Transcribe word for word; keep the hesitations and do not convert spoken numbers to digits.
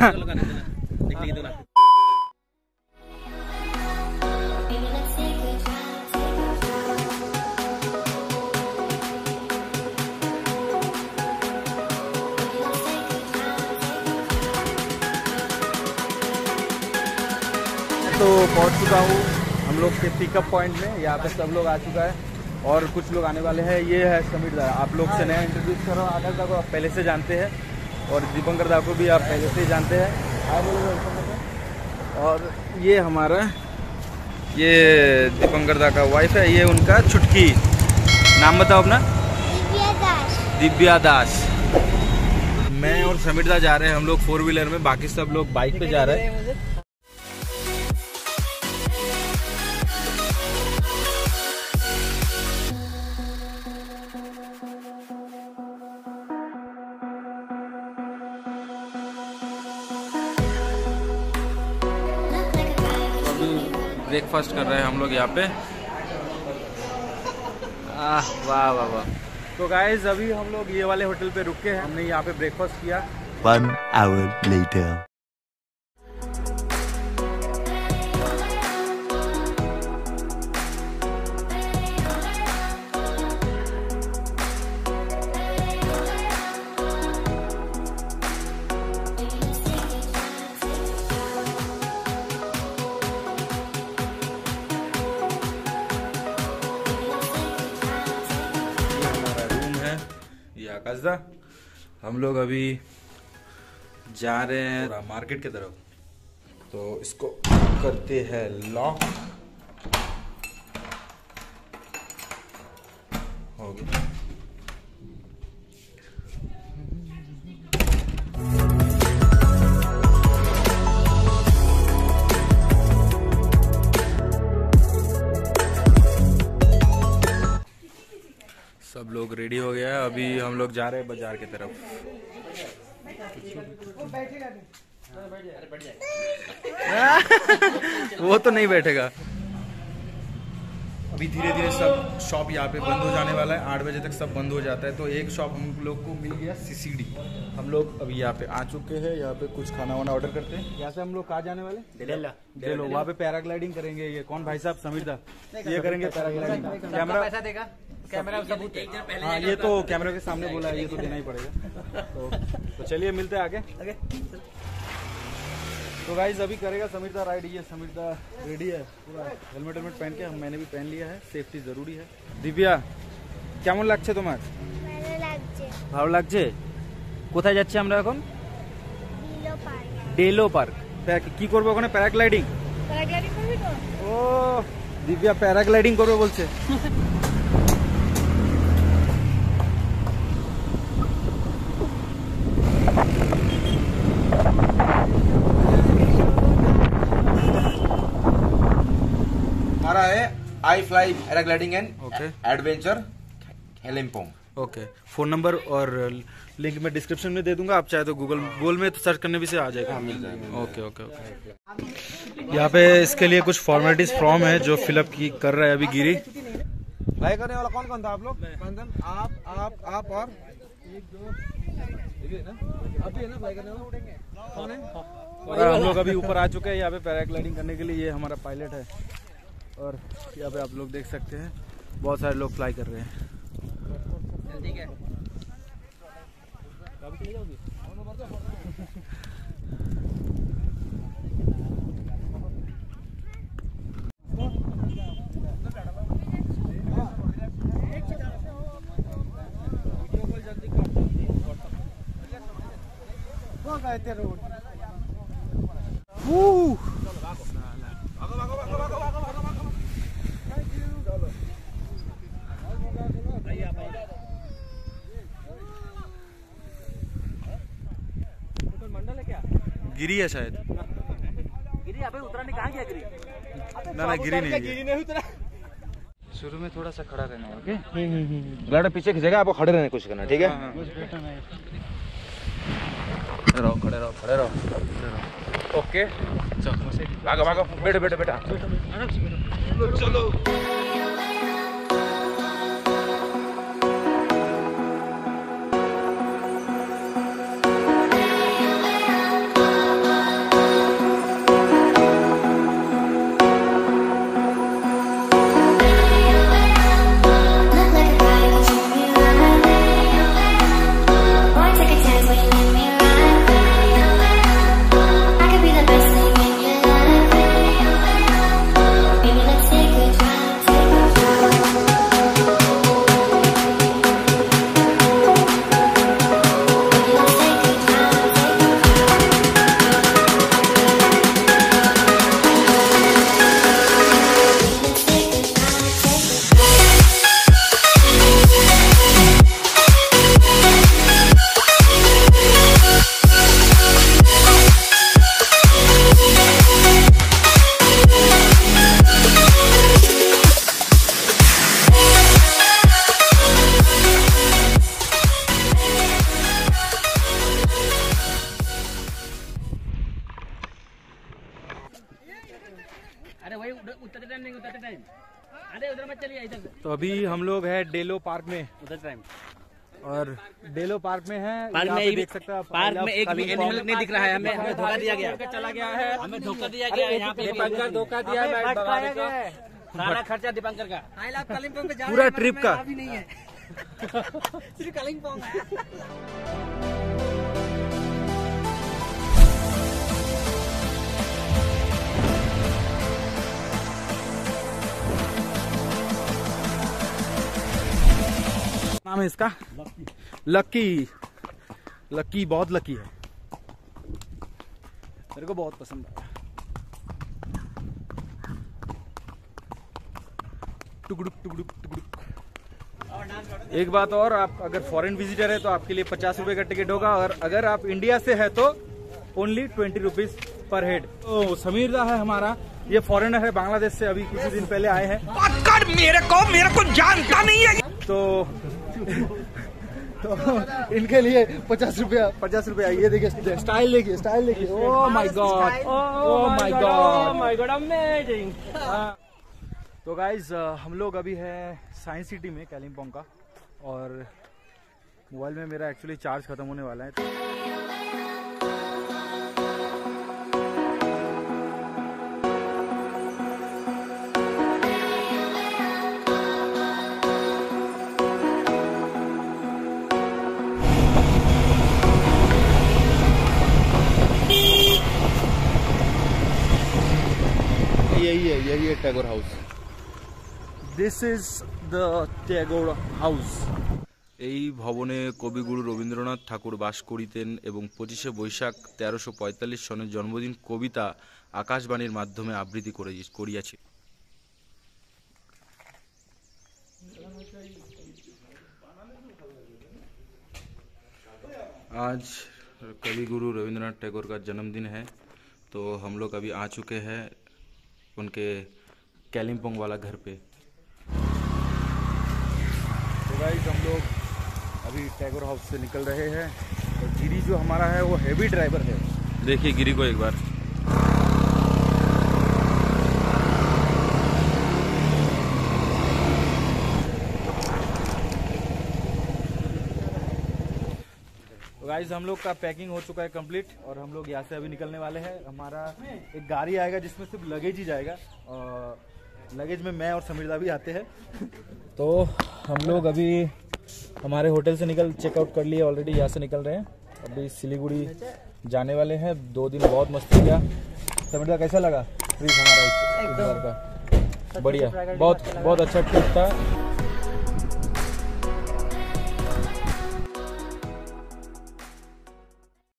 तो पहुंच चुका हूँ हम लोग के पिकअप पॉइंट में। यहाँ पे सब लोग आ चुका है और कुछ लोग आने वाले हैं। ये है समीर दा, आप लोग से नया इंट्रोड्यूस कर रहा हूँ। आकाश दा को आप पहले से जानते हैं और दीपंकर दा को भी आप पहले से ही जानते हैं। और ये हमारा ये दीपंकर दा का वाइफ है, ये उनका छुटकी। नाम बताओ अपना। दिव्या दास। दिव्या दास। मैं और समीर दा जा रहे हैं हम लोग फोर व्हीलर में, बाकी सब लोग बाइक पे जा रहे हैं। ब्रेकफास्ट कर रहे हैं हम लोग यहाँ पे। आह वाह वाह वाह। तो गाइस अभी हम लोग ये वाले होटल पे रुके हैं, हमने यहाँ पे ब्रेकफास्ट किया। One hour later. आकाशदा हम लोग अभी जा रहे हैं मार्केट की तरफ, तो इसको करते हैं लॉक। हो गया। सब लोग रेडी हो गया है, अभी हम लोग जा रहे हैं बाजार की तरफ। वो तो नहीं बैठेगा। अभी धीरे धीरे सब शॉप यहाँ पे बंद हो जाने वाला है, आठ बजे तक सब बंद हो जाता है। तो एक शॉप हम लोग को मिल गया सीसीडी। हम लोग अभी यहाँ पे आ चुके हैं, यहाँ पे कुछ खाना वाना ऑर्डर करते हैं। यहाँ से हम लोग कहाँ जाने वाले? डेलो। वहाँ पे पैराग्लाइडिंग करेंगे। ये कौन भाई साहब? समीर दा। ये करेंगे पैराग्लाइडिंग। कैमरा पैसा देगा? कैमरा सबूत है। हाँ ये तो कैमरा के सामने बोला है, ये तो देना ही पड़ेगा। तो, तो चलिए मिलते हैं आगे। आगे तो गाइस अभी करेगा समीर दा राइड। ये समीर दा रेडी है पूरा, हेलमेट हेलमेट पहन के। हम मैंने भी पहन लिया है, सेफ्टी जरूरी है। दिव्या কেমন লাগছে তোমার? ভালো লাগছে। ভালো লাগছে? কোথায় যাচ্ছি আমরা এখন? ডেলো পার্ক। ডেলো পার্ক। কি করব ওখানে? প্যারাগ্লাইডিং। প্যারাগ্লাইডিং করবি তো? ও দিব্যা প্যারাগ্লাইডিং করবে বলছে। हमारा है I fly paragliding and adventure हेलिम्पोंग। ओके, फोन नंबर और लिंक मैं डिस्क्रिप्शन में दे दूंगा, आप चाहे तो गूगल गूगल में तो सर्च करने भी से आ जाएगा। मिल जाएगा। Okay okay okay. यहाँ पे इसके लिए कुछ फॉर्मेलिटीज फॉर्म है जो फिलअप की कर रहा है अभी गिरी। फ्लाई करने वाला कौन कौन था आप लोग? आप आप आप और एक दो आप ही है ना फ्लाई करने वाला? कौन है? और हम लोग अभी ऊपर आ चुके हैं यहाँ पे पैराग्लाइडिंग करने के लिए। ये हमारा पायलट है और यहाँ पे आप लोग देख सकते हैं बहुत सारे लोग फ्लाई कर रहे हैं। ठीक है। गिरी है शायद। गिरी यहाँ पे उतरा नहीं, कहाँ गया गिरी? ना ना गिरी नहीं, गिरी नहीं उतरा। शुरू में थोड़ा सा खड़ा रहना है। ओके, ब्लड पीछे खींचेगा, आपको खड़े रहने की कोशिश करना है। ठीक है, खड़े रहो खड़े रहो खड़े रहो। ओके चलो भागो भागो, बैठो बैठो बेटा। चलो तो अभी हम लोग हैं डेलो पार्क में, और डेलो पार्क में है, पार्क यहाँ में पे एक- देख सकते हैं पार्क में एक भी एनिमल नहीं दिख रहा है, हमें हमें धोखा दिया गया, चला गया है, हमें धोखा दिया गया है, यहाँ पे दीपंकर धोखा दिया है, सारा खर्चा दीपंकर का। पूरा ट्रिप का। सिर्फ कालिम्पोंग है। नाम है इसका लकी। लकी बहुत लकी है, मेरे को बहुत पसंद आया। टुकड़ुक टुकड़ुक टुकड़ुक। एक बात और, आप अगर फॉरेन विजिटर है तो आपके लिए पचास रुपए का टिकट होगा, और अगर आप इंडिया से है तो only twenty rupees per head. तो समीर दा है हमारा, ये फॉरेनर है, बांग्लादेश से अभी कुछ दिन पहले आए हैं। मेरे को मेरे को जानता नहीं है। तो तो इनके लिए पचास रुपया पचास रुपया ये देखिए, स्टाइल देखिए, स्टाइल देखिए। Oh my god, oh my god, my god, amazing. तो गाइज हम लोग अभी है साइंस सिटी में, कालिम्पोंग का, और मोबाइल में मेरा एक्चुअली चार्ज खत्म होने वाला है। यही है, यही है Tagore house. This is the Tagore house. এই ভবনে কবিগুরু রবীন্দ্রনাথ ঠাকুর বাস করিতেন এবং পঁচিশে বৈশাখ তেরোশো পঁয়তাল্লিশ সনের জন্মদিন কবিতা আকাশবাণীর মাধ্যমে আবৃত্তি করিয়াছে। आज कवि गुरु रविंद्रनाथ टैगोर का जन्मदिन है, तो हम लोग अभी आ चुके हैं उनके कालिम्पोंग वाला घर पे। तो गाइस हम लोग अभी टैगोर हाउस से निकल रहे हैं, और गिरी जो हमारा है वो हेवी ड्राइवर है। देखिए गिरी को एक बार। तो गाइस हम लोग का पैकिंग हो चुका है कंप्लीट, और हम लोग यहाँ से अभी निकलने वाले हैं। हमारा एक गाड़ी आएगा जिसमें सिर्फ लगेज ही जाएगा, और लगेज में मैं और समीरदा भी आते हैं। तो हम लोग अभी हमारे होटल से निकल चेकआउट कर लिए ऑलरेडी, यहाँ से निकल रहे हैं, अभी सिलीगुड़ी जाने वाले हैं। दो दिन बहुत मस्ती किया। समीरदा कैसा लगा ट्रिप हमारा इस बार का? बढ़िया, बहुत बहुत अच्छा ट्रिप था।